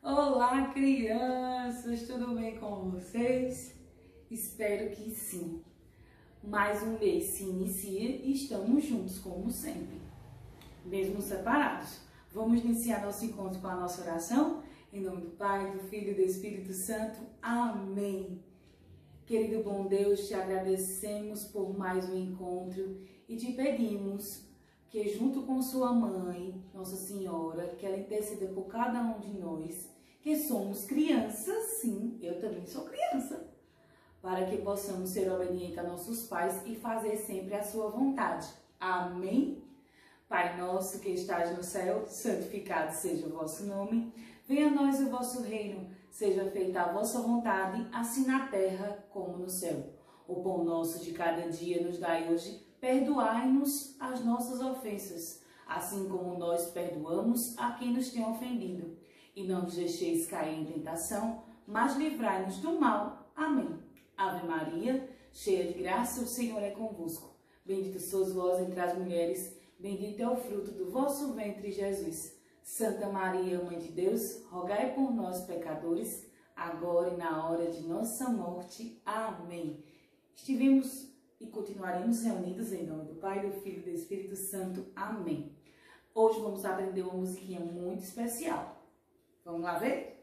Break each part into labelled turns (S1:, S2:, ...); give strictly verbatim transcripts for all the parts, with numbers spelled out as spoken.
S1: Olá, crianças! Tudo bem com vocês? Espero que sim. Mais um mês se inicia e estamos juntos, como sempre. Mesmo separados, vamos iniciar nosso encontro com a nossa oração? Em nome do Pai, do Filho e do Espírito Santo. Amém. Querido bom Deus, te agradecemos por mais um encontro e te pedimos que junto com sua mãe, Nossa Senhora, que ela interceda por cada um de nós, que somos crianças, sim, eu também sou criança, para que possamos ser obedientes a nossos pais e fazer sempre a sua vontade. Amém? Pai nosso que estás no céu, santificado seja o vosso nome. Venha a nós o vosso reino, seja feita a vossa vontade, assim na terra como no céu. O pão nosso de cada dia nos dai hoje, perdoai-nos as nossas ofensas, assim como nós perdoamos a quem nos tem ofendido. E não nos deixeis cair em tentação, mas livrai-nos do mal. Amém. Ave Maria, cheia de graça, o Senhor é convosco. Bendita sois vós entre as mulheres, bendito é o fruto do vosso ventre, Jesus. Santa Maria, Mãe de Deus, rogai por nós, pecadores, agora e na hora de nossa morte. Amém. Estivemos e continuaremos reunidos em nome do Pai, do Filho e do Espírito Santo. Amém. Hoje vamos aprender uma musiquinha muito especial. Vamos lá ver?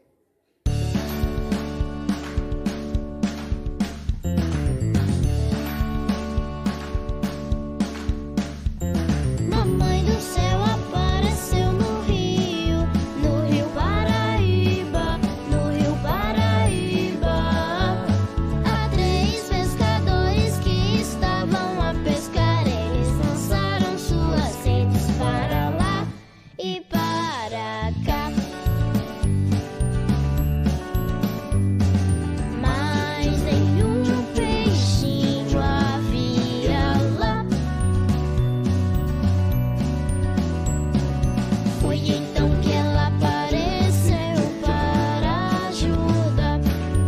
S2: Mamãe do céu apareceu no rio, no rio Paraíba, no rio Paraíba. Há três pescadores que estavam a pescar, eles lançaram suas redes para lá e para cá. Mas nenhum peixinho havia lá. Foi então que ela apareceu para ajudar.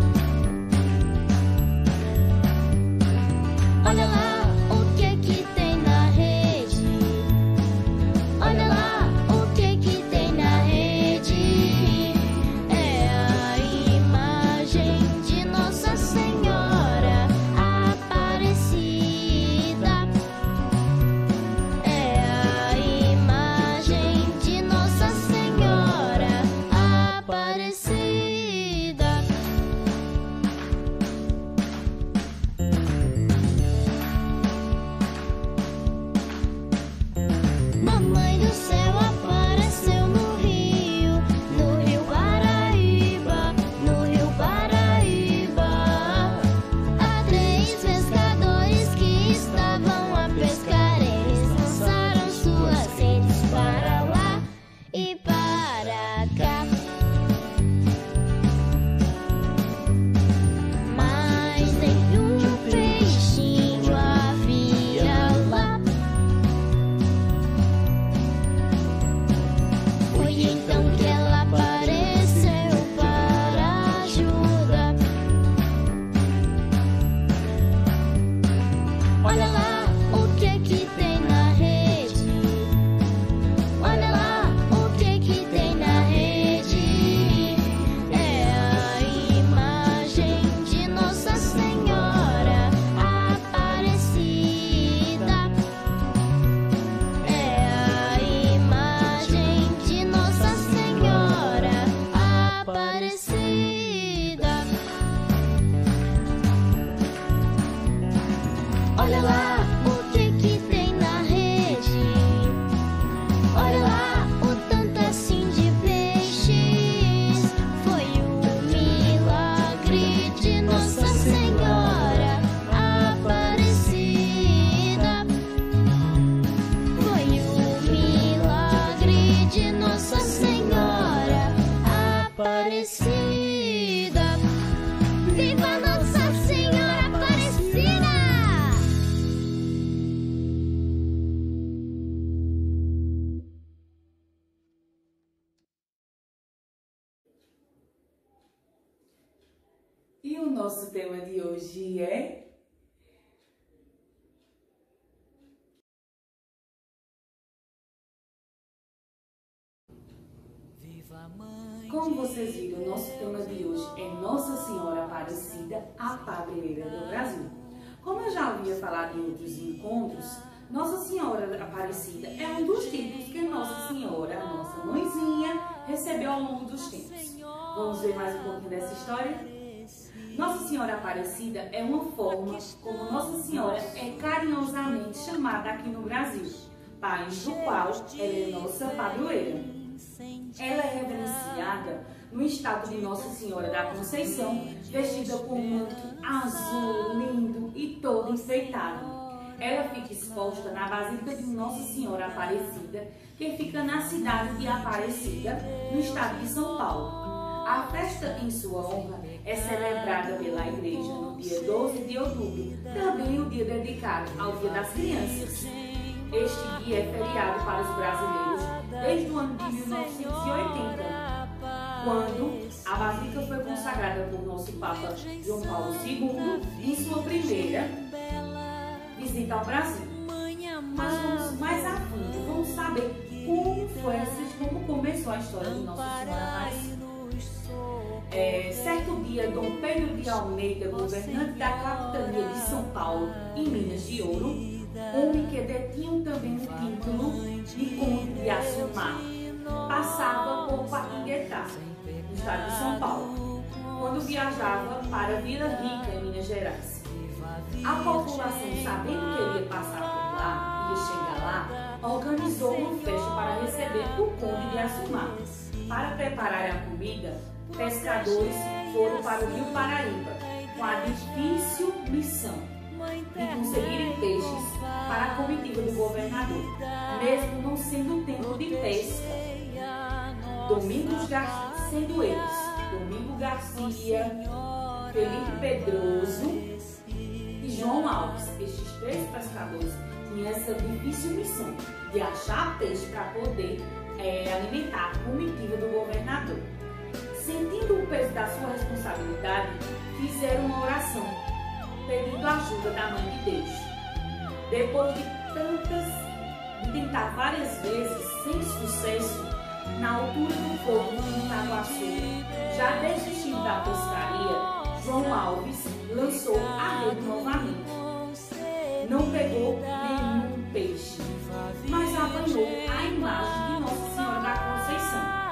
S2: Olha lá o que que tem na rede. Olha lá o que que tem na rede. É a imagem de Nossa Senhora Aparecida. É a imagem de Nossa Senhora Aparecida. Mamãe do céu apareceu no rio, no rio Paraíba, no rio Paraíba. Há três pescadores que estavam a pescar, eles lançaram suas redes para lá e para cá. Mas nenhum peixinho havia lá. Foi então que ela apareceu para ajudar. Olha lá o que que tem na rede. Olha lá o que que tem na rede. É a imagem de Nossa Senhora Aparecida. É a imagem de Nossa Senhora Aparecida. Olha lá o que que tem na rede. Olha lá o tanto assim de peixes. Foi o milagre de Nossa Senhora Aparecida. Foi o milagre de Nossa Senhora Aparecida. Viva Nossa Senhora Aparecida!
S1: E o nosso tema de hoje é
S3: Viva a Mãe
S1: como vocês viram, nosso tema de hoje é Nossa Senhora Aparecida, a padroeira do Brasil. Como eu já havia falado em outros encontros, Nossa Senhora Aparecida é um dos títulos que Nossa Senhora, a nossa mãezinha, recebeu ao longo dos tempos. Vamos ver mais um pouquinho dessa história? Nossa Senhora Aparecida é uma forma como Nossa Senhora é carinhosamente chamada aqui no Brasil, país do qual ela é nossa padroeira. Ela é reverenciada no estado de Nossa Senhora da Conceição, vestida com um manto azul, lindo e todo enfeitado. Ela fica exposta na Basílica de Nossa Senhora Aparecida, que fica na cidade de Aparecida, no estado de São Paulo. A festa em sua honra é celebrada pela Igreja no dia doze de outubro, também o dia dedicado ao Dia das Crianças. Este dia é feriado para os brasileiros desde o ano de mil novecentos e oitenta, quando a Basílica foi consagrada por nosso Papa João Paulo segundo em sua primeira visita ao Brasil. Mas vamos mais a fundo, vamos saber como foi essa, como começou a história de Nossa Senhora Aparecida. É, certo dia, Dom Pedro de Almeida, governante da capitania de São Paulo, em Minas de Ouro, homem que detinha também o título de Conde de Assumar, passava por Paquinguetá, no estado de São Paulo, quando viajava para Vila Rica, em Minas Gerais. A população, sabendo que ele ia passar por lá, ia chegar lá, organizou uma festa para receber o Conde de Assumar. Para preparar a comida, pescadores foram para o Rio Paraíba com a difícil missão de conseguirem peixes para a comitiva do governador, mesmo não sendo tempo de pesca. Domingos Garcia, sendo eles Domingo Garcia, Felipe Pedroso e João Alves, estes três pescadores tinham essa difícil missão de achar peixe para poder é, alimentar a comitiva do governador. Sentindo o peso da sua responsabilidade, fizeram uma oração, pedindo ajuda da Mãe de Deus. Depois de tantas, de tentar várias vezes, sem sucesso, na altura do fogo no Itaguaçu, já desistindo da pescaria, João Alves lançou a rede novamente. Não pegou nenhum peixe, mas apanhou a imagem de Nossa Senhora da Conceição.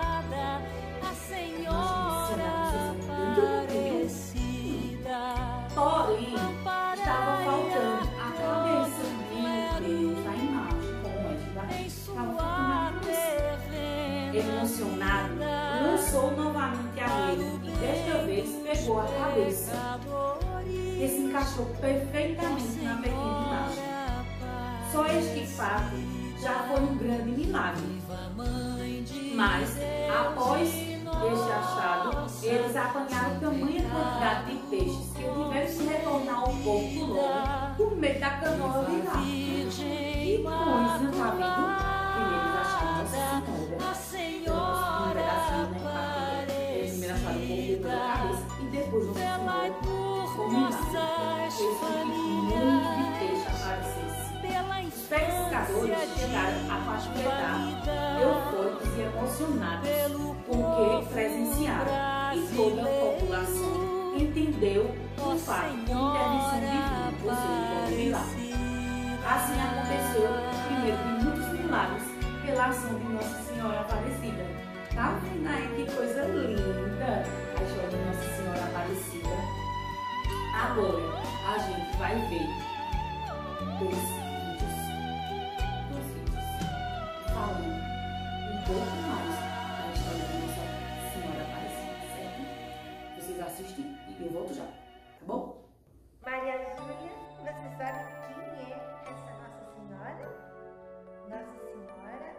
S1: Porém, estava faltando a cabeça, meu Deus, da imagem, como é que vai? Estava faltando a cabeça. Emocionado, lançou novamente a rede e desta vez pegou a cabeça, que se encaixou perfeitamente na pequena imagem. Só este fato já foi um grande milagre. Mas, após este achado, eles apanharam tamanha quantidade de peixes que tiveram que retornar ao porto logo por meio da canoa virar. Que coisa, tá vendo? Primeiro eles acharam Nossa Senhora, um pedacinho, né? Eles primeiro acharam o corpo depois da cabeça e depois Nossa Senhora combinaram. Eles queriam que muito de peixe aparecesse. Os pescadores chegaram a paquetar, eufóricos e emocionados com o que presenciaram, e toda a população entendeu o fato de intervenção divina, ou seja, como milagre. Assim aconteceu o primeiro de muitos milagres pela ação de Nossa Senhora Aparecida. Tá vendo aí que coisa linda a história de Nossa Senhora Aparecida? Agora a gente vai ver dois vídeos, dois vídeos falando um pouco mais da história de Nossa Senhora Aparecida, certo? Vocês assistem e eu volto já, tá bom?
S3: Maria Júlia, você sabe quem é essa Nossa Senhora? Nossa Senhora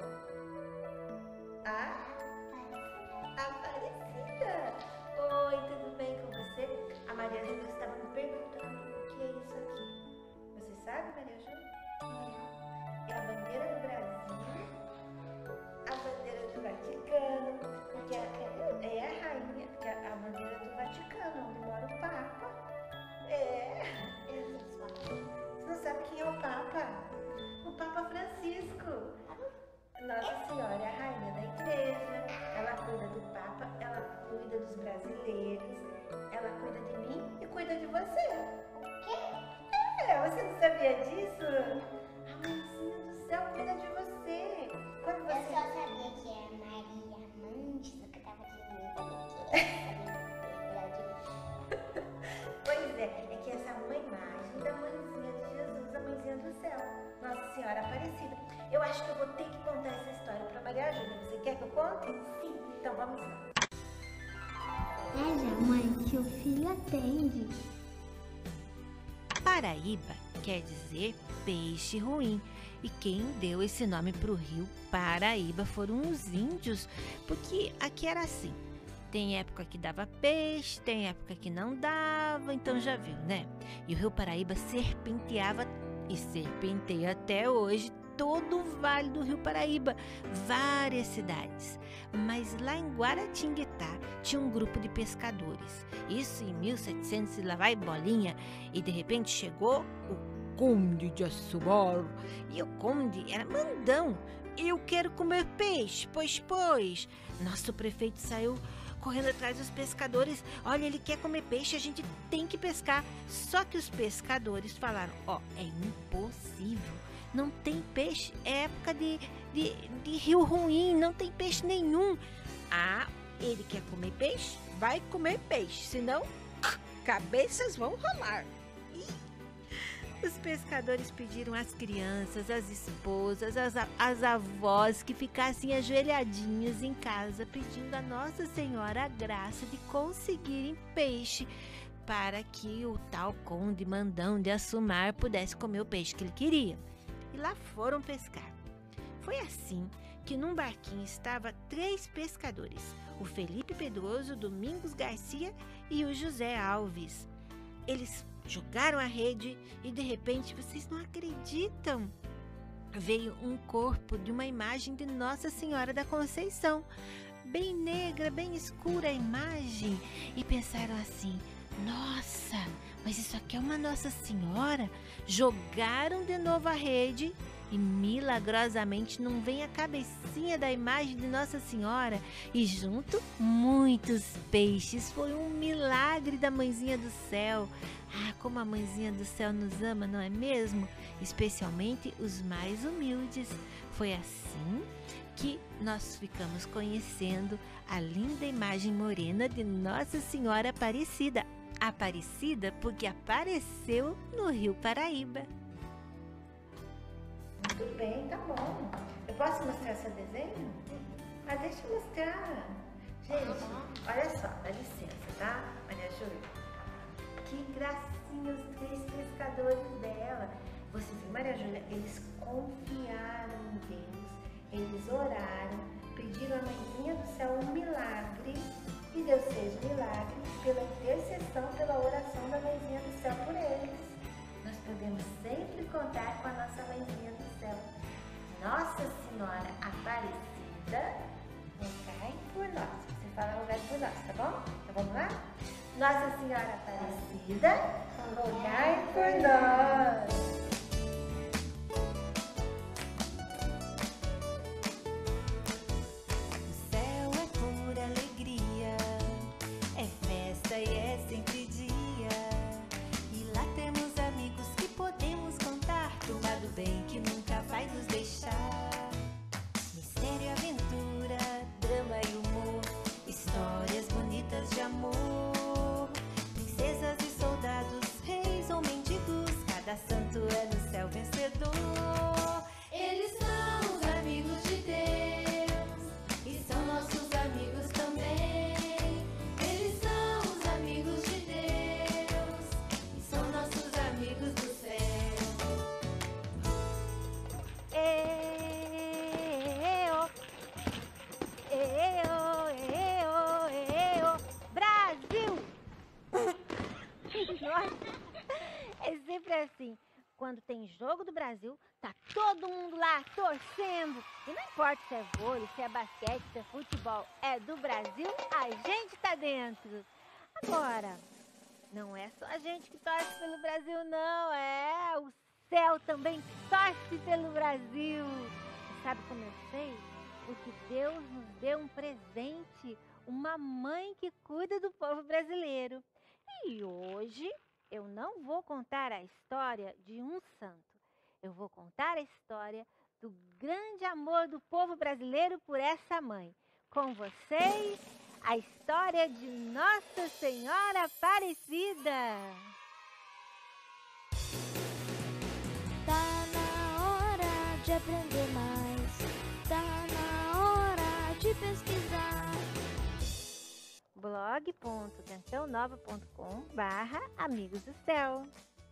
S3: a Aparecida. Oi, tudo bem com você? A Maria Júlia estava me perguntando o que é isso aqui. Você sabe, Maria Júlia? É a bandeira do Brasil. A bandeira do Brasil Senhora Aparecida. Eu acho que eu vou ter que contar essa história para Maria Júlia. Você quer que eu conte? Sim, então vamos lá.
S2: Veja, mãe, que o filho atende.
S4: Paraíba quer dizer peixe ruim. E quem deu esse nome para o rio Paraíba foram os índios, porque aqui era assim. Tem época que dava peixe, tem época que não dava, então já viu, né? E o rio Paraíba serpenteava e serpenteia até hoje todo o vale do rio Paraíba, várias cidades. Mas lá em Guaratinguetá tinha um grupo de pescadores. Isso em mil e setecentos e lá vai bolinha. E de repente chegou o Conde de Açubar. E o conde era mandão. Eu quero comer peixe, pois, pois. Nosso prefeito saiu correndo atrás dos pescadores. Olha, ele quer comer peixe, a gente tem que pescar. Só que os pescadores falaram, ó, oh, é impossível. Não tem peixe, é época de, de, de rio ruim, não tem peixe nenhum. Ah, ele quer comer peixe? Vai comer peixe, senão cabeças vão rolar. E os pescadores pediram às crianças, às esposas, às, às avós que ficassem ajoelhadinhas em casa pedindo a Nossa Senhora a graça de conseguirem peixe para que o tal conde mandão de Açumar pudesse comer o peixe que ele queria. E lá foram pescar. Foi assim que num barquinho estavam três pescadores, o Felipe Pedroso, o Domingos Garcia e o José Alves. Eles jogaram a rede e de repente, vocês não acreditam, veio um corpo de uma imagem de Nossa Senhora da Conceição, bem negra, bem escura a imagem, e pensaram assim, nossa, mas isso aqui é uma Nossa Senhora? Jogaram de novo a rede e milagrosamente não vem a cabecinha da imagem de Nossa Senhora e junto muitos peixes. Foi um milagre da Mãezinha do Céu. Ah, como a Mãezinha do Céu nos ama, não é mesmo? Especialmente os mais humildes. Foi assim que nós ficamos conhecendo a linda imagem morena de Nossa Senhora Aparecida. Aparecida porque apareceu no rio Paraíba.
S3: Muito bem, tá bom. Eu posso mostrar seu desenho? Ah, deixa eu mostrar. Gente, olha só, dá licença, tá? Maria Júlia. Que gracinha os três pescadores dela. Você viu, Maria Júlia? Eles confiaram em Deus, eles oraram, pediram a Mãezinha do Céu um milagre e Deus fez o milagre pela intercessão, pela oração da Mãezinha do Céu por eles. Nós podemos sempre contar com a nossa Mãezinha do Céu. Nossa Senhora Aparecida, rogai por nós. Você fala rogai por nós, tá bom? Então vamos lá? Nossa Senhora Aparecida, rogai por nós.
S4: E é sempre dia, e lá temos amigos que podemos contar, turma do bem que nunca vai nos deixar. Mistério, aventura, drama e humor, histórias bonitas de amor, princesas e soldados, reis ou mendigos, cada santo é no céu vencedor. Eles são os amigos de Deus e são nossos amigos também.
S5: É sempre assim, quando tem jogo do Brasil, tá todo mundo lá torcendo. E não importa se é vôlei, se é basquete, se é futebol, é do Brasil, a gente tá dentro. Agora, não é só a gente que torce pelo Brasil, não, é o céu também torce pelo Brasil. E sabe como eu sei? Porque Deus nos deu um presente, uma mãe que cuida do povo brasileiro. E hoje eu não vou contar a história de um santo. Eu vou contar a história do grande amor do povo brasileiro por essa mãe. Com vocês, a história de Nossa Senhora Aparecida.
S2: Tá na hora de aprender mais. Tá na hora de pesquisar.
S5: blog ponto canção nova ponto com barra Amigos do Céu.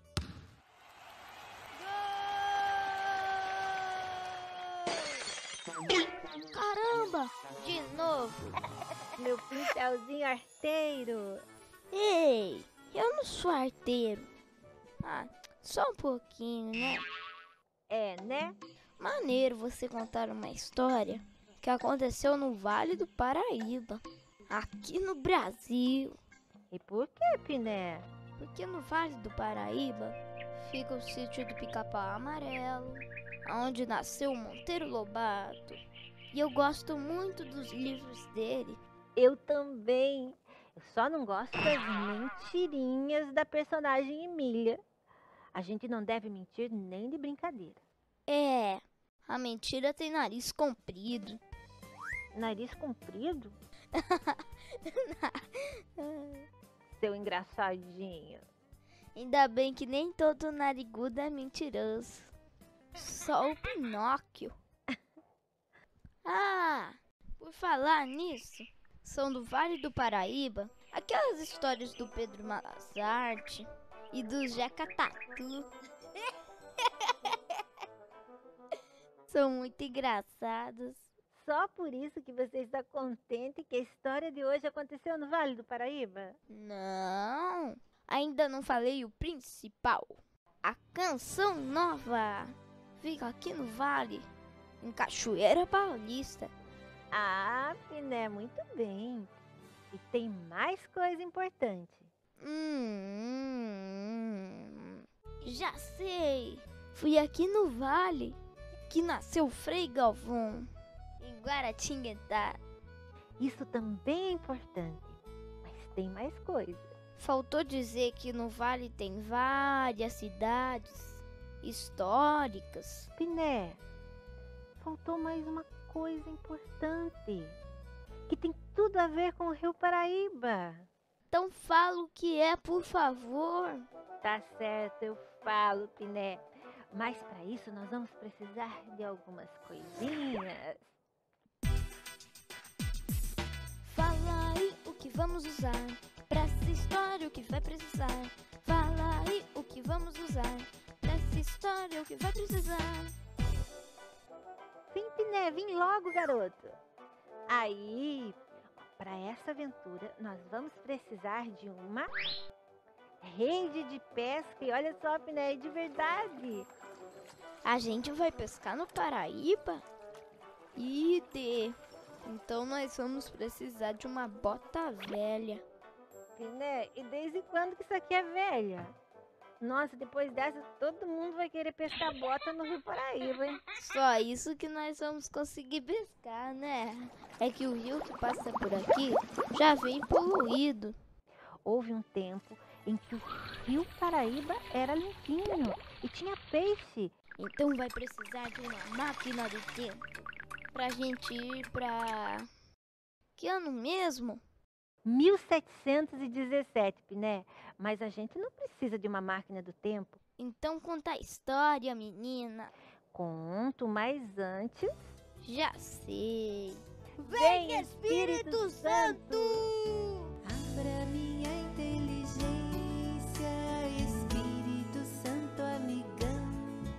S2: Caramba! De novo!
S5: Meu pincelzinho arteiro.
S2: Ei, eu não sou arteiro. Ah, só um pouquinho, né?
S5: É, né?
S2: Maneiro você contar uma história que aconteceu no Vale do Paraíba, aqui no Brasil.
S5: E por que, Piné?
S2: Porque no Vale do Paraíba fica o sítio do Pica-Pau Amarelo, onde nasceu o Monteiro Lobato. E eu gosto muito dos livros dele.
S5: Eu também. Eu só não gosto das mentirinhas da personagem Emília. A gente não deve mentir nem de brincadeira.
S2: É, a mentira tem nariz comprido.
S5: Nariz comprido? Seu engraçadinho.
S2: Ainda bem que nem todo narigudo é mentiroso. Só o Pinóquio. Ah, por falar nisso, são do Vale do Paraíba aquelas histórias do Pedro Malazarte e do Jeca Tatu. São muito engraçados.
S5: Só por isso que você está contente que a história de hoje aconteceu no Vale do Paraíba?
S2: Não, ainda não falei o principal. A canção nova fica aqui no Vale, em Cachoeira Paulista.
S5: Ah, Piné, muito bem. E tem mais coisa importante.
S2: Hum, já sei. Fui aqui no Vale que nasceu Frei Galvão, em Guaratinguetá.
S5: Isso também é importante. Mas tem mais coisa.
S2: Faltou dizer que no Vale tem várias cidades históricas.
S5: Piné, faltou mais uma coisa importante, que tem tudo a ver com o Rio Paraíba.
S2: Então fala o que é, por favor.
S5: Tá certo, eu falo, Piné. Mas para isso nós vamos precisar de algumas coisinhas.
S2: Fala aí o que vamos usar pra essa história, o que vai precisar. Fala aí o que vamos usar pra essa história, o que vai precisar.
S5: Vem, Piné, vem logo, garoto. Aí, para essa aventura, nós vamos precisar de uma rede de pesca. E olha só, Piné, é de verdade.
S2: A gente vai pescar no Paraíba? Ide! Então nós vamos precisar de uma bota velha.
S5: Piné, e desde quando que isso aqui é velha? Nossa, depois dessa, todo mundo vai querer pescar bota no Rio Paraíba, hein?
S2: Só isso que nós vamos conseguir pescar, né? É que o rio que passa por aqui já vem poluído.
S5: Houve um tempo em que o Rio Paraíba era limpinho e tinha peixe.
S2: Então vai precisar de uma máquina do tempo pra gente ir pra... Que ano mesmo?
S5: mil setecentos e dezessete, Piné. Mas a gente não precisa de uma máquina do tempo.
S2: Então conta a história, menina.
S5: Conto, mas antes...
S2: Já sei.
S5: Vem, Espírito Santo!
S6: Abra minha inteligência, Espírito Santo amigão.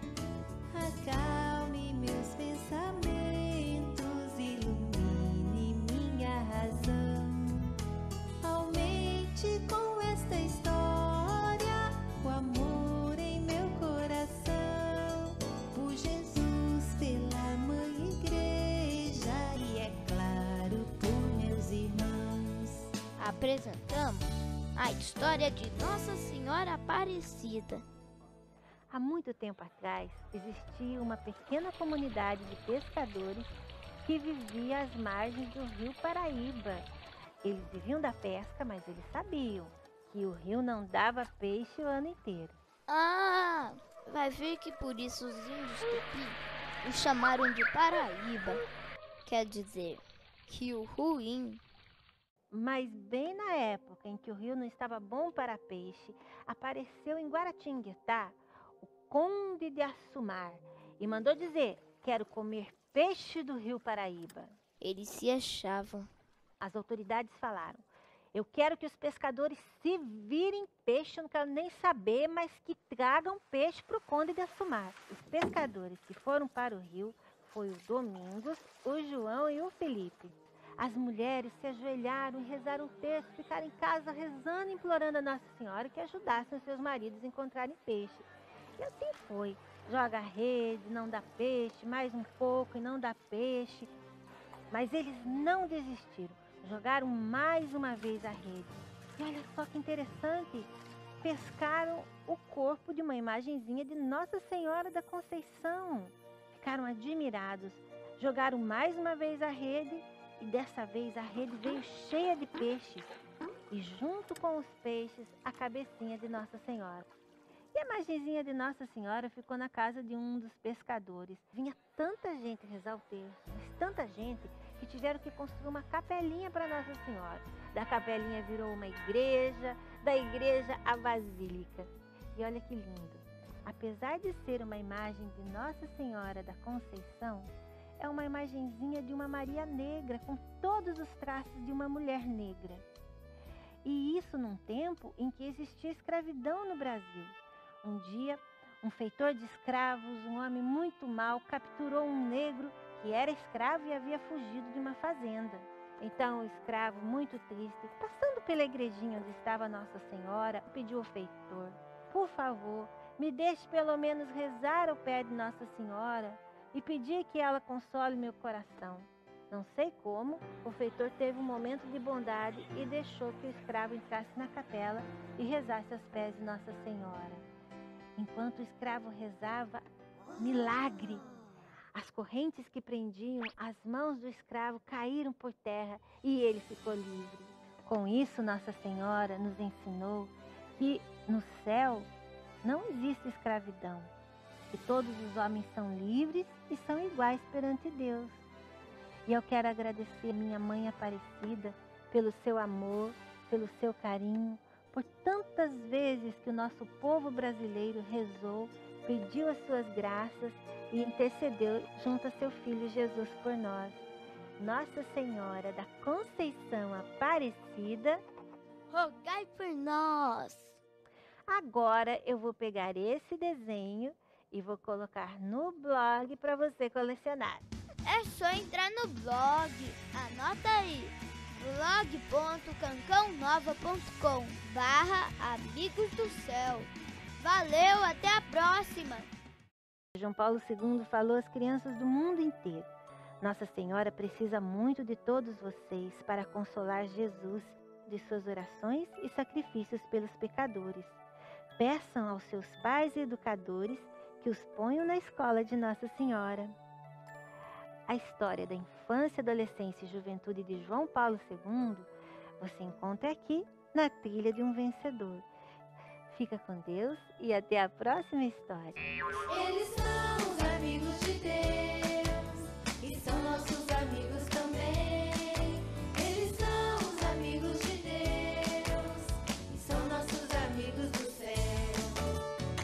S6: Acalme meus pensamentos, ilumine minha razão. Aumente com esta história o amor em meu coração. Por Jesus, pela Mãe Igreja e, é claro, por meus irmãos.
S2: Apresentamos a história de Nossa Senhora Aparecida.
S5: Há muito tempo atrás, existia uma pequena comunidade de pescadores que vivia às margens do Rio Paraíba. Eles viviam da pesca, mas eles sabiam que o rio não dava peixe o ano inteiro.
S2: Ah, vai ver que por isso os índios Tupi o chamaram de Paraíba. Quer dizer, rio ruim.
S5: Mas bem na época em que o rio não estava bom para peixe, apareceu em Guaratinguetá o Conde de Assumar e mandou dizer: Quero comer peixe do rio Paraíba.
S2: Eles se achavam.
S5: As autoridades falaram: eu quero que os pescadores se virem peixe, eu não quero nem saber, mas que tragam peixe para o Conde de Assumar. Os pescadores que foram para o rio foi o Domingos, o João e o Felipe. As mulheres se ajoelharam e rezaram o texto, ficaram em casa rezando e implorando a Nossa Senhora que ajudassem os seus maridos a encontrarem peixe. E assim foi. Joga a rede, não dá peixe, mais um pouco e não dá peixe. Mas eles não desistiram. Jogaram mais uma vez a rede. E olha só que interessante, pescaram o corpo de uma imagenzinha de Nossa Senhora da Conceição. Ficaram admirados. Jogaram mais uma vez a rede e dessa vez a rede veio cheia de peixes. E junto com os peixes, a cabecinha de Nossa Senhora. E a imagenzinha de Nossa Senhora ficou na casa de um dos pescadores. Vinha tanta gente rezar o texto, mas tanta gente, que tiveram que construir uma capelinha para Nossa Senhora. Da capelinha virou uma igreja, da igreja a basílica. E olha que lindo. Apesar de ser uma imagem de Nossa Senhora da Conceição, é uma imagenzinha de uma Maria negra, com todos os traços de uma mulher negra. E isso num tempo em que existia escravidão no Brasil. Um dia, um feitor de escravos, um homem muito mau, capturou um negro que era escravo e havia fugido de uma fazenda. Então o escravo, muito triste, passando pela igrejinha onde estava Nossa Senhora, pediu ao feitor: por favor, me deixe pelo menos rezar ao pé de Nossa Senhora e pedir que ela console meu coração. Não sei como, o feitor teve um momento de bondade e deixou que o escravo entrasse na capela e rezasse aos pés de Nossa Senhora. Enquanto o escravo rezava, milagre! As correntes que prendiam as mãos do escravo caíram por terra e ele ficou livre. Com isso, Nossa Senhora nos ensinou que no céu não existe escravidão, que todos os homens são livres e são iguais perante Deus. E eu quero agradecer a minha mãe Aparecida pelo seu amor, pelo seu carinho, por tantas vezes que o nosso povo brasileiro rezou, pediu as suas graças e intercedeu junto a seu Filho Jesus por nós. Nossa Senhora da Conceição Aparecida,
S2: rogai por nós.
S5: Agora eu vou pegar esse desenho e vou colocar no blog para você colecionar.
S2: É só entrar no blog, anota aí, blog ponto cancão nova ponto com barra amigos do céu. Valeu, até a próxima!
S5: João Paulo segundo falou às crianças do mundo inteiro: Nossa Senhora precisa muito de todos vocês para consolar Jesus de suas orações e sacrifícios pelos pecadores. Peçam aos seus pais e educadores que os ponham na escola de Nossa Senhora. A história da infância, adolescência e juventude de João Paulo segundo você encontra aqui na Trilha de um Vencedor. Fica com Deus e até a próxima história.
S6: Eles são os amigos de Deus e são nossos amigos também. Eles são os amigos de Deus e são nossos amigos do céu.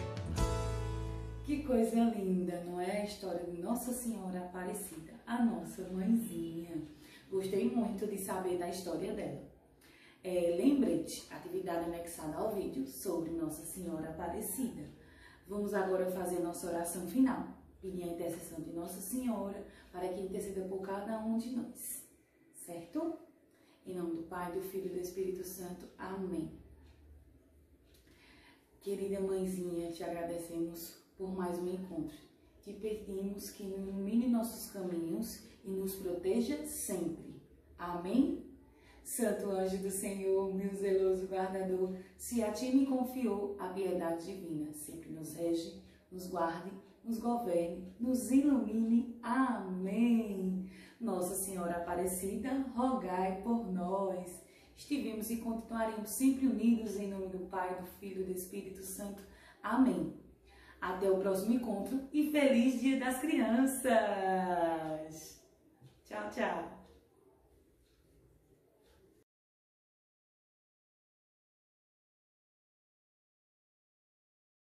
S1: Que coisa linda, não é? A história de Nossa Senhora Aparecida, a nossa mãezinha. Gostei muito de saber da história dela. É, lembrete, atividade anexada ao vídeo sobre Nossa Senhora Aparecida. Vamos agora fazer nossa oração final. Pedir a intercessão de Nossa Senhora para que interceda por cada um de nós. Certo? Em nome do Pai, do Filho e do Espírito Santo. Amém. Querida mãezinha, te agradecemos por mais um encontro. Te pedimos que ilumine nossos caminhos e nos proteja sempre. Amém? Santo anjo do Senhor, meu zeloso guardador, se a ti me confiou a piedade divina, sempre nos rege, nos guarde, nos governe, nos ilumine. Amém. Nossa Senhora Aparecida, rogai por nós. Estivemos e continuaremos sempre unidos em nome do Pai, do Filho e do Espírito Santo. Amém. Até o próximo encontro e feliz Dia das Crianças. Tchau, tchau.